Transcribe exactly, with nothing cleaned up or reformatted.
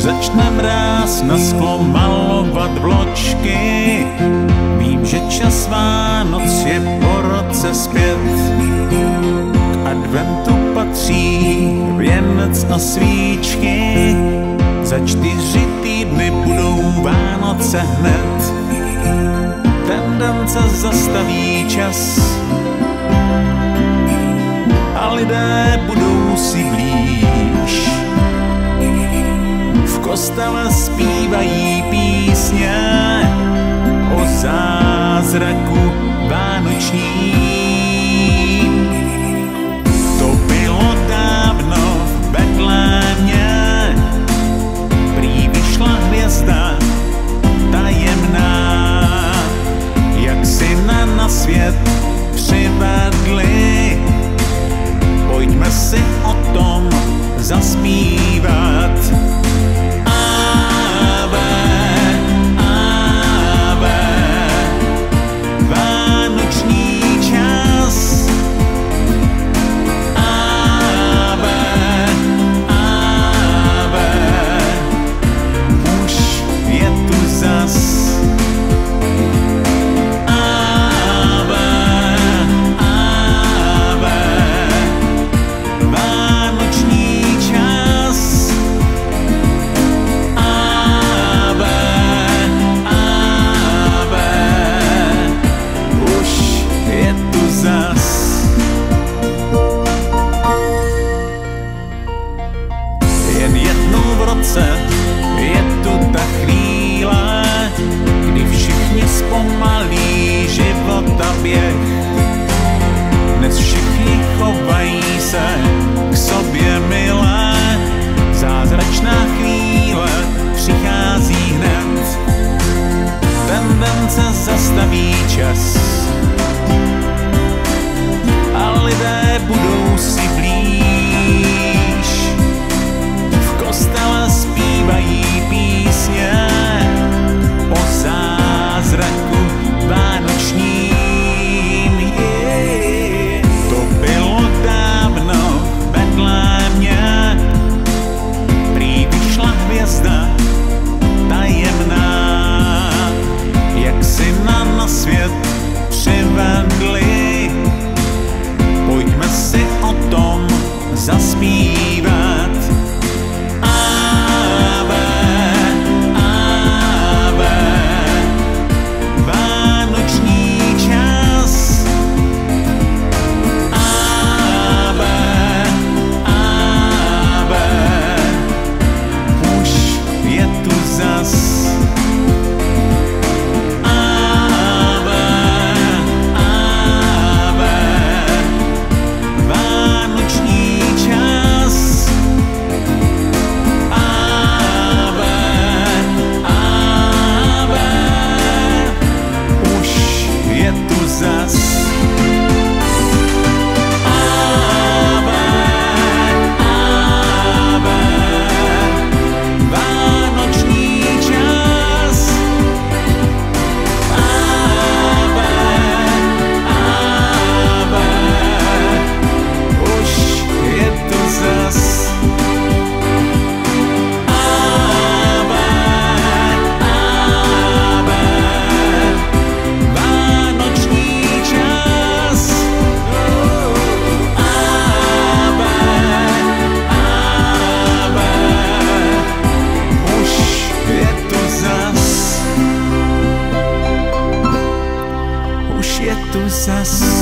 začne mráz na sklo malovat vločky. Vím, že čas Vánoc je po roce zpět. K adventu patří věnec a svíčky. Za čtyři týdny budou Vánoce hned. Ten den se zastaví čas a lidé budou si blíž. V kostele zpívají písně o zázraku vánočním. To bylo dávno v Betlémě, prý vyšla hvězda tajemná, jak syna na svět přivedli. Pojďme si o tom zaspívat. Je tu ta chvíle, kdy všichni zpomalí život a běh. Dnes všichni chovají se k sobě milé. Zázračná chvíle přichází hned. Ten den se zastaví čas a lidé budou si blíž. V kostele zpívají písně o zázraku vánočním. Yeah. To bylo dávno v Betlémě, prý vyšla hvězda tajemná, jak syna na svět přivedli. Pojďme si o tom zaspívat. Je tu zas